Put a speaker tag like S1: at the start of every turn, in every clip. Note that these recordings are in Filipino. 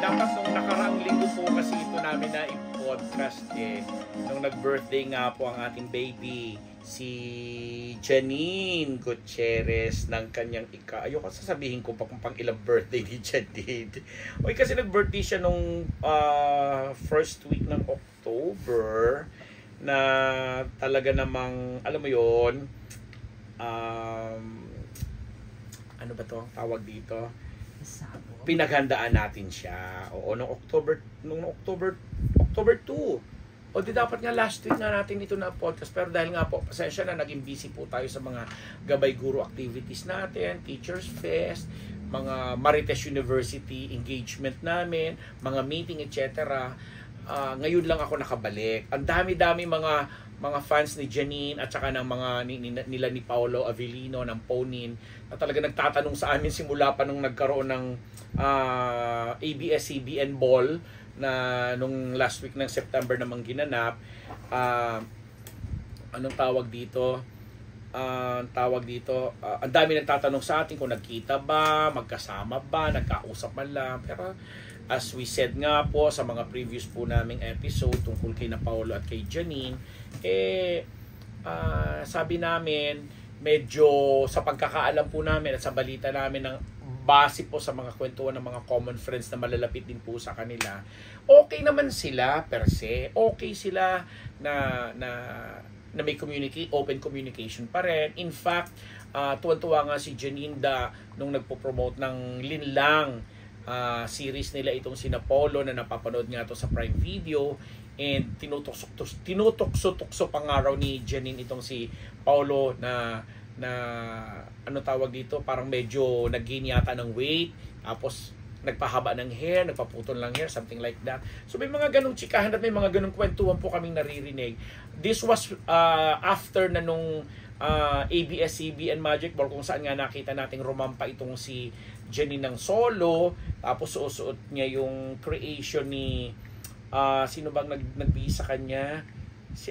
S1: dapat nung nakaraang linggo po kasi ito namin na i-podcast nung nag-birthday nga po ang ating baby, si Janine Gutierrez ng kanyang ayoko sasabihin ko pa kung pang ilang birthday ni Janine. Oy, kasi nag-birthday siya nung first week ng October na talaga namang, alam mo yon, ano ba to tawag dito? Pinaghandaan natin siya. Oo, nung October 2. O di dapat nga last week nga natin ito na podcast, pero dahil nga po, pasensya na, naging busy po tayo sa mga gabay guro activities natin, Teachers Fest, mga Marites University engagement namin, mga meeting, etc. Ngayon lang ako nakabalik. Ang dami-dami mga fans ni Janine at saka ng mga nila ni Paolo Avellino ng Ponin na talaga nagtatanong sa amin simula pa nung nagkaroon ng ABS-CBN Ball na nung last week ng September namang ginanap. Anong tawag dito? Ang dami nagtatanong sa atin kung nagkita ba, magkasama ba, nagkausap man lang. Pero as we said nga po sa mga previous po naming episode tungkol kay na Paolo at kay Janine, sabi namin, medyo sa pagkakaalam po namin at sa balita namin ng base po sa mga kwentuhan ng mga common friends na malalapit din po sa kanila, okay naman sila per se, okay sila na may open communication pa rin. In fact, tuwan-tuwa nga si Janine nung nagpo-promote ng Linlang series nila itong sina Polo na napapanood nga to sa Prime Video, and tinutokso pa nga raw ni Janine itong si Paulo na ano tawag dito, parang medyo nag-gain yata ng weight, tapos nagpahaba ng hair, nagpaputol lang hair, something like that. So may mga ganong chikahan at may mga ganong kwentuhan po kaming naririnig. This was after na nung ABS-CBN Magic Ball, kung saan nga nakita nating rumampa itong si Janine ng solo, tapos suot niya yung creation ni sino bang nagbihis sa kanya? Si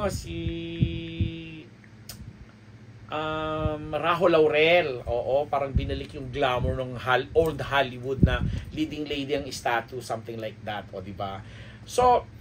S1: Raho Laurel. Oo, parang binalik yung glamour ng old Hollywood na leading lady ang status, something like that. O, di ba? So,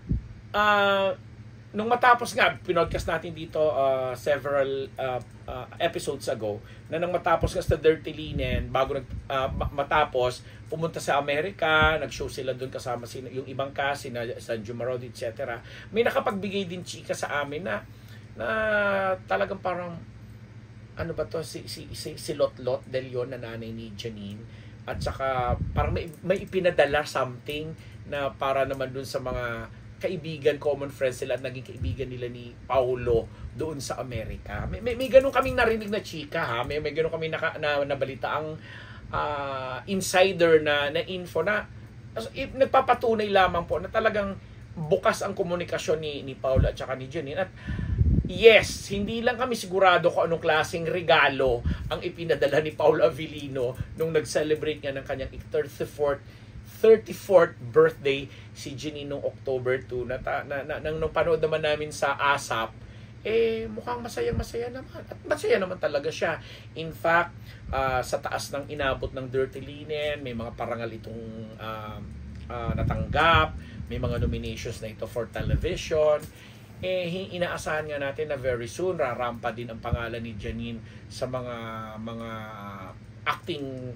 S1: nung matapos nga, pinodcast natin dito several episodes ago, na nang matapos nga sa Dirty Linen, bago matapos, pumunta sa Amerika, nag-show sila doon kasama yung ibang cast, na Sanjo Marod, etc. May nakapagbigay din chika sa amin na talagang parang ano ba to, si Lotlot Del Leon na nanay ni Janine, at saka parang may ipinadala something na para naman dun sa mga kaibigan, common friends sila at naging kaibigan nila ni Paulo doon sa Amerika. May ganun kaming narinig na chika, ha. May ganun kaming nabalita ang insider na info na nagpapatunay lamang po na talagang bukas ang komunikasyon ni Paulo at saka ni Janine. At yes, hindi lang kami sigurado kung anong klaseng regalo ang ipinadala ni Paolo Avellino nung nag-celebrate nga ng kanyang 34th birthday si Janine noong October 2. Nung panood naman namin sa ASAP, mukhang masaya naman. At masaya naman talaga siya. In fact, sa taas ng inabot ng Dirty Linen, may mga parangal itong natanggap, may mga nominations na ito for television. Inaasahan nga natin na very soon rarampa din ang pangalan ni Janine sa mga acting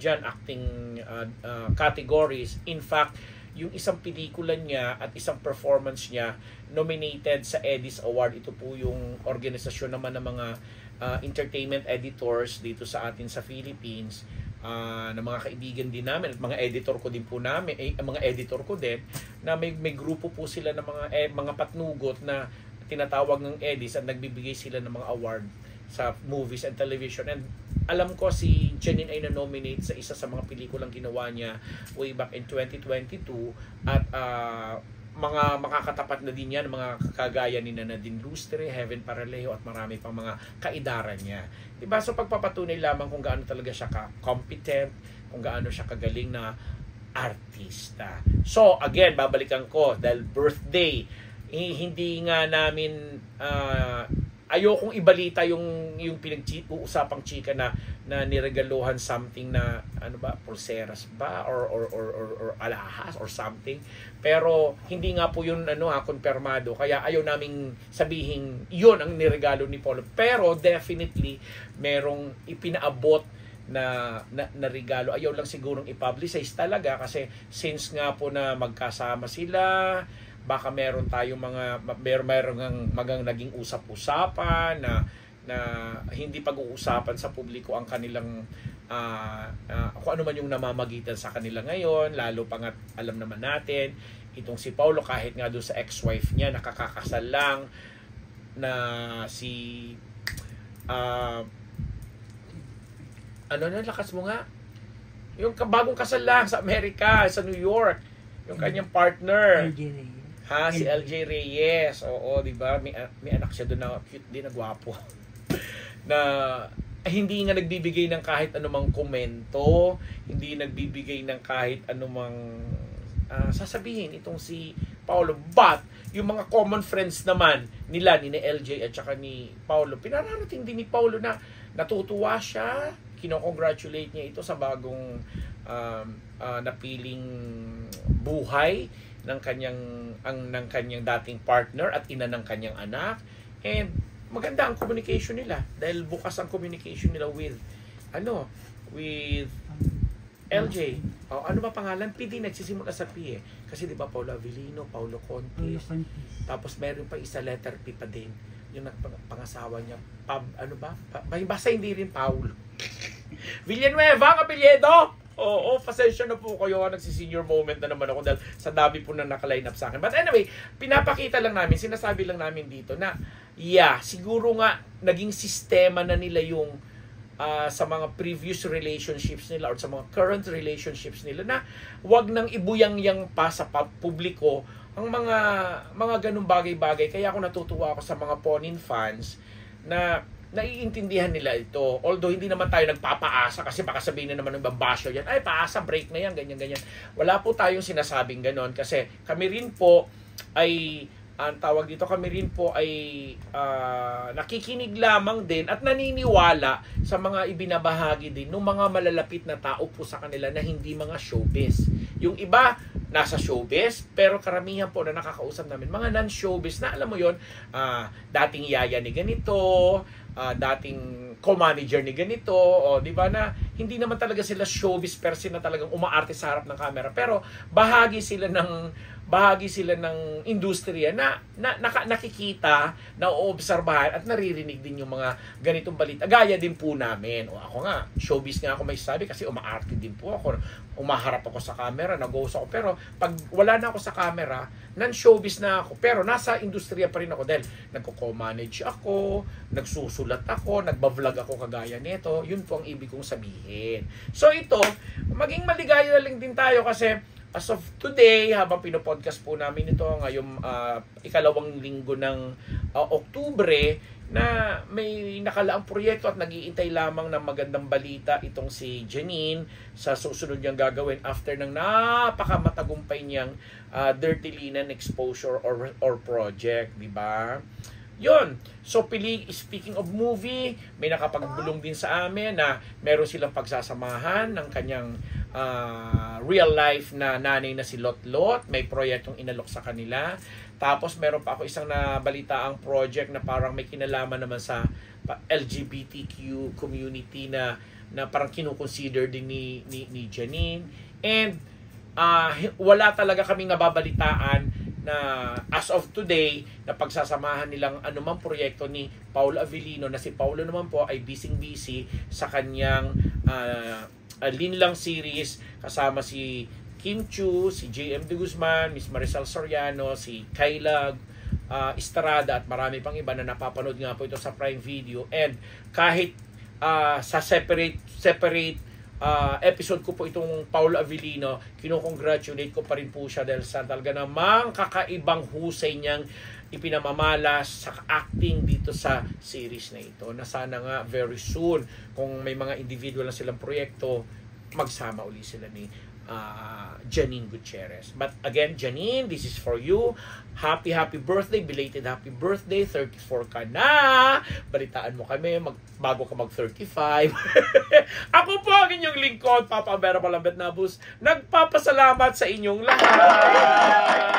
S1: categories. In fact, yung isang pelikula niya at isang performance niya nominated sa Eddies Award. Ito po yung organisasyon naman ng mga entertainment editors dito sa atin sa Philippines, na mga kaibigan din namin at mga editor ko din na may grupo po sila ng mga patnugot na tinatawag ng Eddies at nagbibigay sila ng mga award sa movies and television. And alam ko si Janine ay na-nominate sa isa sa mga pelikulang ginawa niya way back in 2022, at mga makakatapat na din yan, mga kagaya ni Nadine Lustre, Heaven Paralejo at marami pang mga kaidaran niya. Diba? So pagpapatunay lamang kung gaano talaga siya ka-competent, kung gaano siya kagaling na artista. So again, babalikan ko dahil birthday, hindi nga namin ayokong ibalita yung pinag-uusapang chika na niregaluhan something na ano ba, pulseras ba or alahas or something. Pero hindi nga po yun kumpirmado. Kaya ayaw naming sabihin yun ang niregalo ni Paulo. Pero definitely merong ipinaabot na regalo. Ayaw lang sigurong i-publicize talaga kasi since nga po na magkasama sila, baka meron tayong meron naging usap-usapan na hindi pag-uusapan sa publiko ang kanilang kung ano man yung namamagitan sa kanila ngayon, lalo pa nga alam naman natin itong si Paulo, kahit nga doon sa ex-wife niya nakakakasal lang na si lakas mo nga yung bagong kasal lang sa Amerika, sa New York, yung kanyang partner si LJ Reyes. Oo, di ba? May anak siya doon na cute din, na gwapo. Na hindi nga nagbibigay ng kahit anumang komento, hindi nagbibigay ng kahit anumang sasabihin itong si Paulo. But yung mga common friends naman nila, ni LJ at saka ni Paulo, pinararating din ni Paulo na natutuwa siya, kino-congratulate niya ito sa bagong napiling buhay ng kanyang dating partner at ina ng kanyang anak. And maganda ang communication nila dahil bukas ang communication nila with LJ. Ano ba pangalan? PD, nagsisimula sa P eh. Kasi di ba Paulo Avellino, Paulo Conte. Tapos meron pa isa letter P pa din. Yung pangasawa niya, basta hindi rin Paulo. Villanueva ang apelyido. Oo, pasensya na po kayo. Nagsisenior moment na naman ako dahil sa dami po na naka-line up sa akin. But anyway, pinapakita lang namin, sinasabi lang namin dito na siguro nga naging sistema na nila yung sa mga previous relationships nila or sa mga current relationships nila na wag nang ibuyang-yang pa sa publiko ang mga ganung bagay-bagay. Kaya ako natutuwa ako sa mga Ponin fans na naiintindihan nila ito. Although hindi naman tayo nagpapaasa kasi baka sabihin na naman ng babasyo yan, ay paasa, break na yan, ganyan-ganyan. Wala po tayong sinasabing ganon kasi kami rin po ay nakikinig lamang din at naniniwala sa mga ibinabahagi din ng mga malalapit na tao po sa kanila na hindi mga showbiz. Yung iba nasa showbiz, pero karamihan po na nakakausap namin mga non-showbiz na alam mo yon, dating yaya ni ganito, dating co-manager ni ganito, di ba, na hindi naman talaga sila showbiz per se na talagang umaarte sa harap ng camera, pero bahagi sila ng industriya na nakikita, naoobserbahan at naririnig din yung mga ganitong balita. Gaya din po namin. Ako nga, showbiz nga ako may sabi kasi umaarte din po ako. Umaharap ako sa camera, nag-host ako. Pero pag wala na ako sa camera, non-showbiz na ako. Pero nasa industriya pa rin ako dahil nagko-manage ako, nagsusulat ako, nagba-vlog ako kagaya nito. Yun po ang ibig kong sabihin. So ito, maging maligaya na lang din tayo kasi as of today, habang pinopodcast po namin ito ngayong ikalawang linggo ng Oktubre, na may nakalaang proyekto at nag-iintay lamang ng magandang balita itong si Janine sa susunod niyang gagawin after ng napakamatagumpay niyang Dirty Linen exposure or project, di ba? Yun. So, speaking of movie, may nakapagbulong din sa amin na meron silang pagsasamahan ng kanyang real life na nanay na si Lot. May proyektong inalok sa kanila. Tapos, meron pa ako isang nabalitaang project na parang may kinalaman naman sa LGBTQ community na parang kinukonsider din ni Janine. And, wala talaga kaming nababalitaan na as of today na pagsasamahan nilang anumang proyekto ni Paulo Avellino, na si Paulo naman po ay busy sa kanyang Linlang series kasama si Kim Chu, si JM De Guzman, Miss Marisol Soriano, si Kayla Estrada at marami pang iba na napapanood nga po ito sa Prime Video. And kahit sa separate episode ko po itong Paulo Avellino, kinocongratulate ko pa rin po siya dahil sa talaga namang kakaibang husay niyang ipinamamalas sa acting dito sa series na ito, na sana nga very soon kung may mga individual na silang proyekto, magsama uli sila ni Janine Gutierrez. But again, Janine, this is for you. Happy birthday, belated happy birthday. 34 ka na. Balitaan mo kami bago ka mag-35. Ako po ang inyong lingkod, Papa Vera Malambet Nabus. Nagpapasalamat sa inyong lahat.